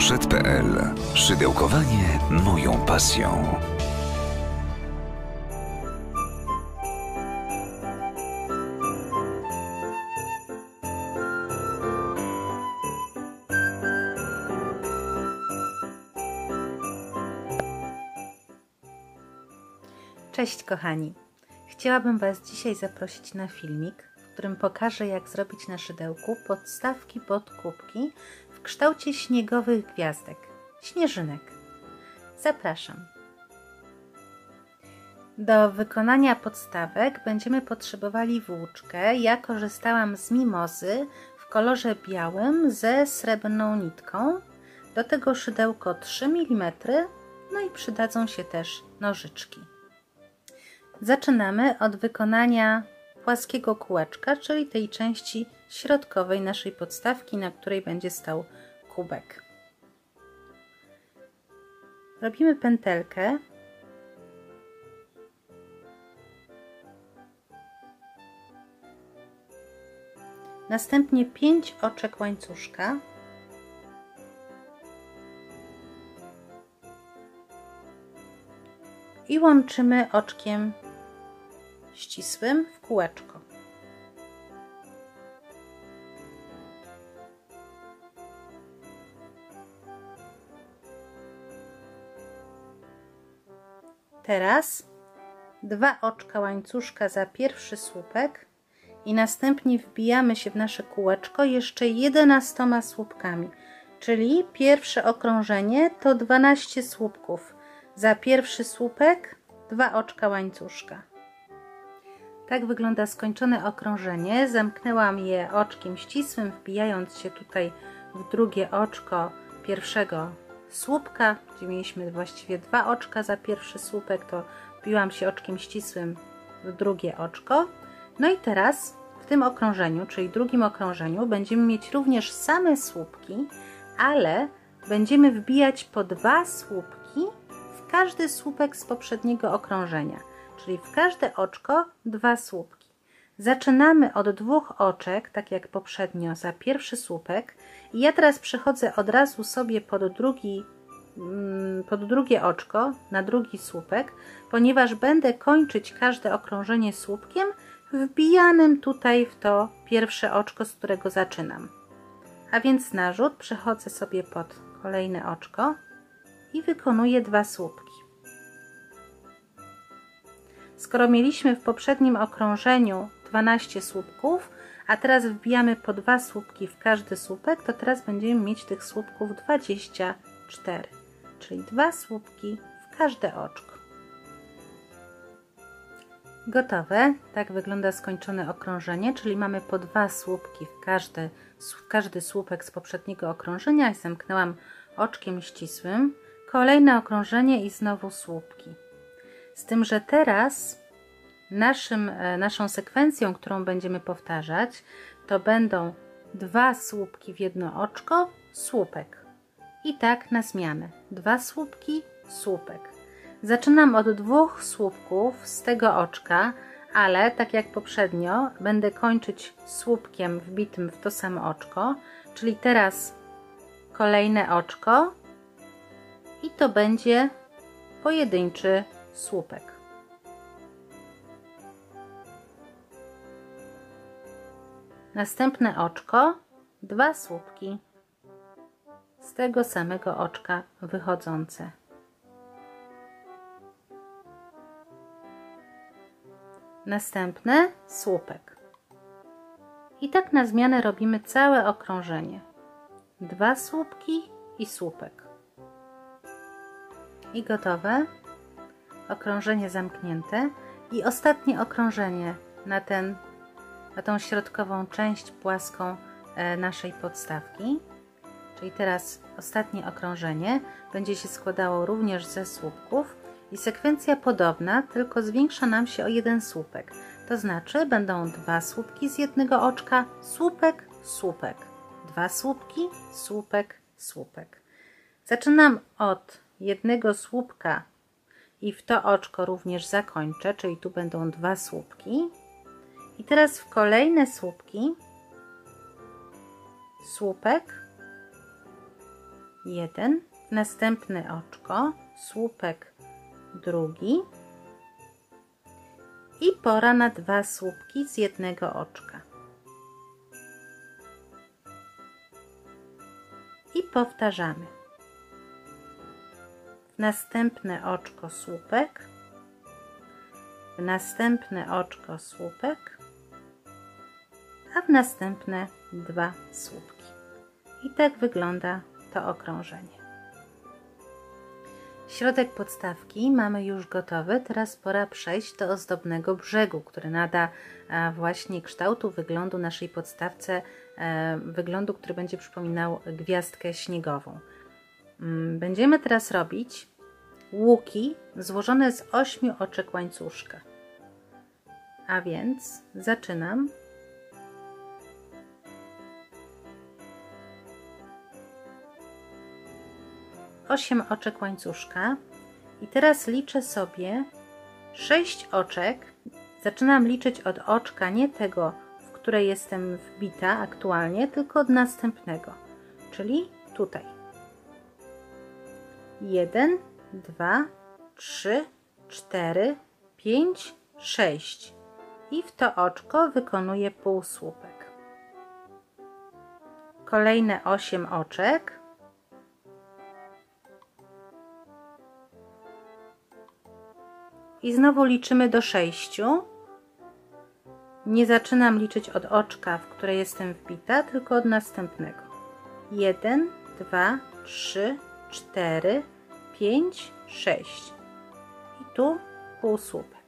Crochet.pl. Szydełkowanie moją pasją. Cześć kochani! Chciałabym Was dzisiaj zaprosić na filmik, w którym pokażę, jak zrobić na szydełku podstawki pod kubki w kształcie śniegowych gwiazdek, śnieżynek. Zapraszam! Do wykonania podstawek będziemy potrzebowali włóczkę. Ja korzystałam z mimozy w kolorze białym ze srebrną nitką. Do tego szydełko 3 mm, no i przydadzą się też nożyczki. Zaczynamy od wykonania płaskiego kółeczka, czyli tej części środkowej naszej podstawki, na której będzie stał kubek. Robimy pętelkę. Następnie 5 oczek łańcuszka. I łączymy oczkiem ścisłym w kółeczko. Teraz 2 oczka łańcuszka za pierwszy słupek i następnie wbijamy się w nasze kółeczko jeszcze 11 słupkami, czyli pierwsze okrążenie to 12 słupków. Za pierwszy słupek 2 oczka łańcuszka. Tak wygląda skończone okrążenie. Zamknęłam je oczkiem ścisłym, wbijając się tutaj w drugie oczko pierwszego słupka, gdzie mieliśmy właściwie 2 oczka za pierwszy słupek, to wbiłam się oczkiem ścisłym w drugie oczko. No i teraz w tym okrążeniu, czyli drugim okrążeniu, będziemy mieć również same słupki, ale będziemy wbijać po 2 słupki w każdy słupek z poprzedniego okrążenia, czyli w każde oczko 2 słupki. Zaczynamy od 2 oczek, tak jak poprzednio, za pierwszy słupek i ja teraz przechodzę od razu sobie pod drugie oczko, na drugi słupek, ponieważ będę kończyć każde okrążenie słupkiem wbijanym tutaj w to pierwsze oczko, z którego zaczynam. A więc narzut, przechodzę sobie pod kolejne oczko i wykonuję 2 słupki. Skoro mieliśmy w poprzednim okrążeniu 12 słupków, a teraz wbijamy po 2 słupki w każdy słupek, to teraz będziemy mieć tych słupków 24, czyli 2 słupki w każde oczko. Gotowe. Tak wygląda skończone okrążenie, czyli mamy po 2 słupki w każdy słupek z poprzedniego okrążenia i zamknęłam oczkiem ścisłym. Kolejne okrążenie i znowu słupki. Z tym, że teraz naszą sekwencją, którą będziemy powtarzać, to będą 2 słupki w jedno oczko, słupek. I tak na zmianę. 2 słupki, słupek. Zaczynam od 2 słupków z tego oczka, ale tak jak poprzednio będę kończyć słupkiem wbitym w to samo oczko, czyli teraz kolejne oczko i to będzie pojedynczy słupek. Następne oczko, 2 słupki z tego samego oczka wychodzące. Następne słupek. I tak na zmianę robimy całe okrążenie. 2 słupki i słupek. I gotowe. Okrążenie zamknięte. I ostatnie okrążenie na tą środkową część płaską naszej podstawki. Czyli teraz ostatnie okrążenie będzie się składało również ze słupków i sekwencja podobna, tylko zwiększa nam się o 1 słupek. To znaczy będą 2 słupki z jednego oczka, słupek, słupek. 2 słupki, słupek, słupek. Zaczynam od jednego słupka i w to oczko również zakończę, czyli tu będą 2 słupki. I teraz w kolejne słupki słupek, jeden, następne oczko, słupek drugi i pora na 2 słupki z jednego oczka. I powtarzamy. W następne oczko słupek, w następne oczko słupek, a w następne 2 słupki. I tak wygląda to okrążenie. Środek podstawki mamy już gotowy, teraz pora przejść do ozdobnego brzegu, który nada właśnie kształtu, wyglądu naszej podstawce, wyglądu, który będzie przypominał gwiazdkę śniegową. Będziemy teraz robić łuki złożone z 8 oczek łańcuszka. A więc zaczynam. Osiem oczek łańcuszka i teraz liczę sobie 6 oczek. Zaczynam liczyć od oczka, nie tego, w które jestem wbita aktualnie, tylko od następnego, czyli tutaj. 1, 2, 3, 4, 5, 6 i w to oczko wykonuję półsłupek. Kolejne 8 oczek. I znowu liczymy do 6. Nie zaczynam liczyć od oczka, w które jestem wbita, tylko od następnego. 1, 2, 3, 4, 5, 6. I tu półsłupek.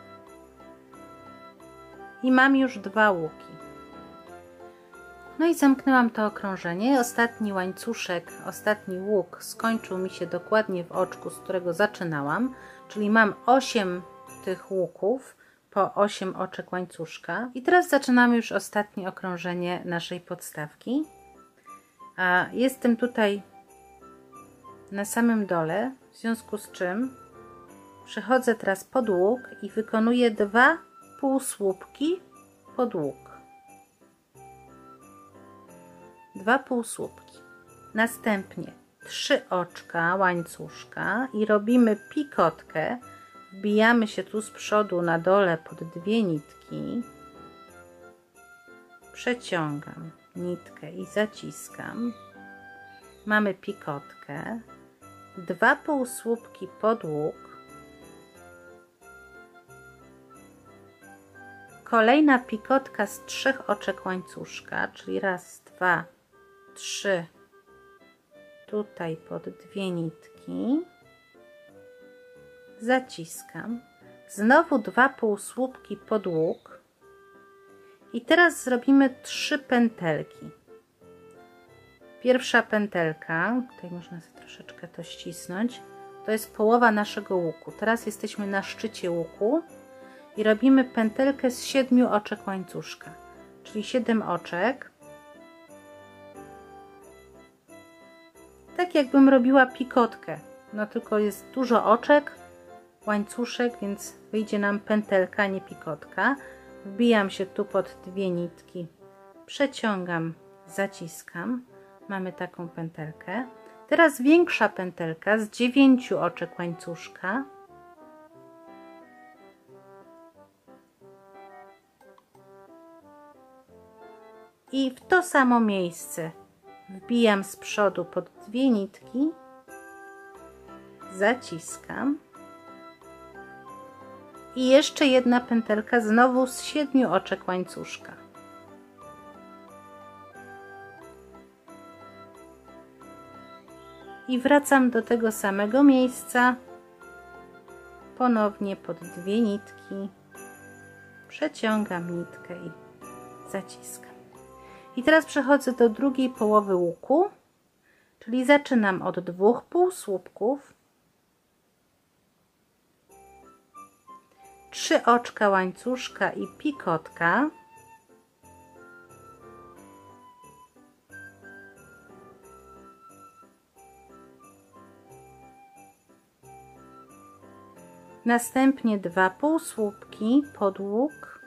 I mam już 2 łuki. No i zamknęłam to okrążenie. Ostatni łańcuszek, ostatni łuk skończył mi się dokładnie w oczku, z którego zaczynałam. Czyli mam 8 tych łuków po 8 oczek łańcuszka. I teraz zaczynamy już ostatnie okrążenie naszej podstawki. Jestem tutaj na samym dole, w związku z czym przechodzę teraz pod łuk i wykonuję 2 półsłupki pod łuk. 2 półsłupki. Następnie 3 oczka łańcuszka i robimy pikotkę. Wbijamy się tu z przodu na dole pod 2 nitki. Przeciągam nitkę i zaciskam. Mamy pikotkę. 2 półsłupki pod łuk. Kolejna pikotka z 3 oczek łańcuszka, czyli raz, 2, 3. Tutaj pod 2 nitki. Zaciskam. Znowu 2 półsłupki pod łuk. I teraz zrobimy 3 pętelki. Pierwsza pętelka, tutaj można sobie troszeczkę to ścisnąć, to jest połowa naszego łuku. Teraz jesteśmy na szczycie łuku i robimy pętelkę z 7 oczek łańcuszka, czyli 7 oczek. Tak jakbym robiła pikotkę, no tylko jest dużo oczek, łańcuszek, więc wyjdzie nam pętelka, nie pikotka. Wbijam się tu pod 2 nitki, przeciągam, zaciskam. Mamy taką pętelkę. Teraz większa pętelka z 9 oczek łańcuszka. I w to samo miejsce wbijam z przodu pod 2 nitki, zaciskam i jeszcze jedna pętelka znowu z 7 oczek łańcuszka. I wracam do tego samego miejsca, ponownie pod 2 nitki, przeciągam nitkę i zaciskam. I teraz przechodzę do drugiej połowy łuku, czyli zaczynam od 2 półsłupków, 3 oczka łańcuszka i pikotka. Następnie 2 półsłupki pod łuk,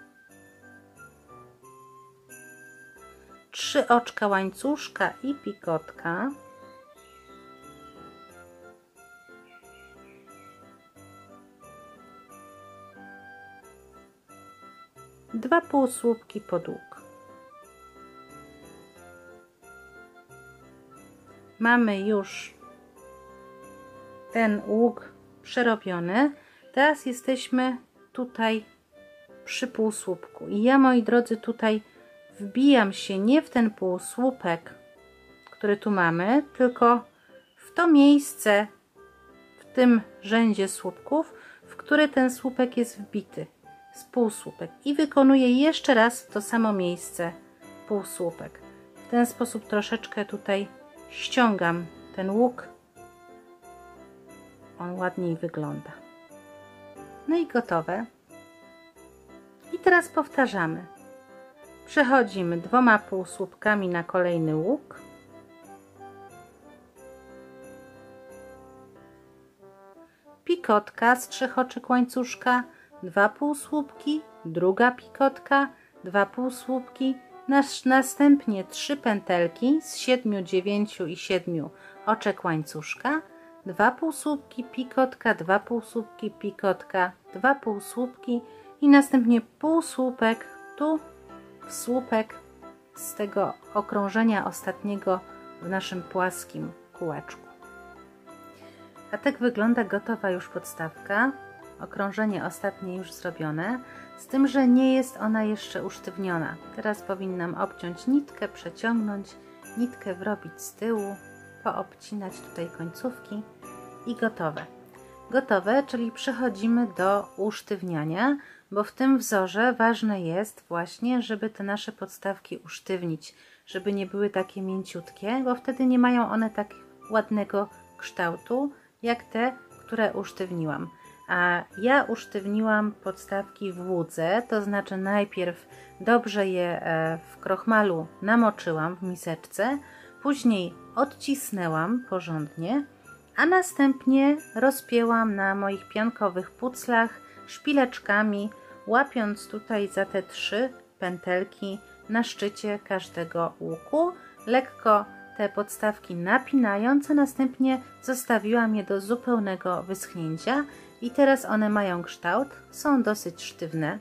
3 oczka łańcuszka i pikotka. 2 półsłupki pod łuk. Mamy już ten łuk przerobiony. Teraz jesteśmy tutaj przy półsłupku i ja, moi drodzy, tutaj wbijam się nie w ten półsłupek, który tu mamy, tylko w to miejsce, w tym rzędzie słupków, w który ten słupek jest wbity, z półsłupek, i wykonuję jeszcze raz to samo miejsce półsłupek. W ten sposób troszeczkę tutaj ściągam ten łuk, on ładniej wygląda. No i gotowe. I teraz powtarzamy. Przechodzimy 2 półsłupkami na kolejny łuk. Pikotka z 3 oczek łańcuszka, 2 półsłupki, druga pikotka, 2 półsłupki, następnie 3 pętelki z 7, 9 i 7 oczek łańcuszka, 2 półsłupki, pikotka, 2 półsłupki, pikotka, 2 półsłupki i następnie półsłupek tu w słupek z tego okrążenia ostatniego w naszym płaskim kółeczku. A tak wygląda gotowa już podstawka. Okrążenie ostatnie już zrobione, z tym, że nie jest ona jeszcze usztywniona. Teraz powinnam obciąć nitkę, przeciągnąć, nitkę wrobić z tyłu, poobcinać tutaj końcówki i gotowe. Gotowe, czyli przechodzimy do usztywniania, bo w tym wzorze ważne jest właśnie, żeby te nasze podstawki usztywnić, żeby nie były takie mięciutkie, bo wtedy nie mają one tak ładnego kształtu, jak te, które usztywniłam. A ja usztywniłam podstawki w łudze, to znaczy najpierw dobrze je w krochmalu namoczyłam w miseczce, później odcisnęłam porządnie, a następnie rozpięłam na moich piankowych puclach szpileczkami, łapiąc tutaj za te 3 pętelki na szczycie każdego łuku, lekko te podstawki napinając, a następnie zostawiłam je do zupełnego wyschnięcia i teraz one mają kształt, są dosyć sztywne,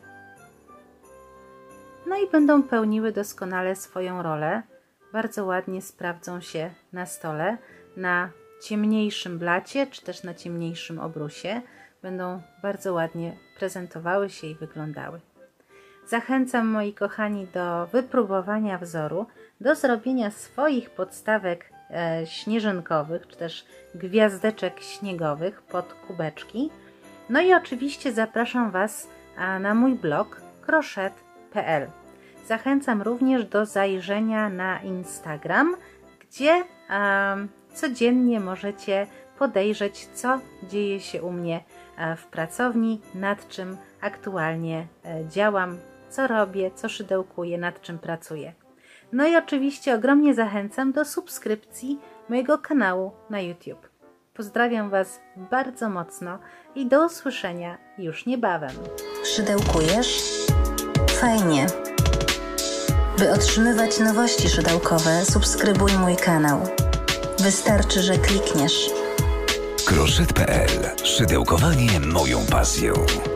no i będą pełniły doskonale swoją rolę, bardzo ładnie sprawdzą się na stole, na ciemniejszym blacie czy też na ciemniejszym obrusie, będą bardzo ładnie prezentowały się i wyglądały. Zachęcam, moi kochani, do wypróbowania wzoru, do zrobienia swoich podstawek śnieżynkowych, czy też gwiazdeczek śniegowych pod kubeczki. No i oczywiście zapraszam Was na mój blog crochet.pl. Zachęcam również do zajrzenia na Instagram, gdzie codziennie możecie podejrzeć, co dzieje się u mnie w pracowni, nad czym aktualnie działam, co robię, co szydełkuję, nad czym pracuję. No i oczywiście ogromnie zachęcam do subskrypcji mojego kanału na YouTube. Pozdrawiam Was bardzo mocno i do usłyszenia już niebawem. Szydełkujesz? Fajnie. By otrzymywać nowości szydełkowe, subskrybuj mój kanał. Wystarczy, że klikniesz. Crochet.pl. Szydełkowanie moją pasją.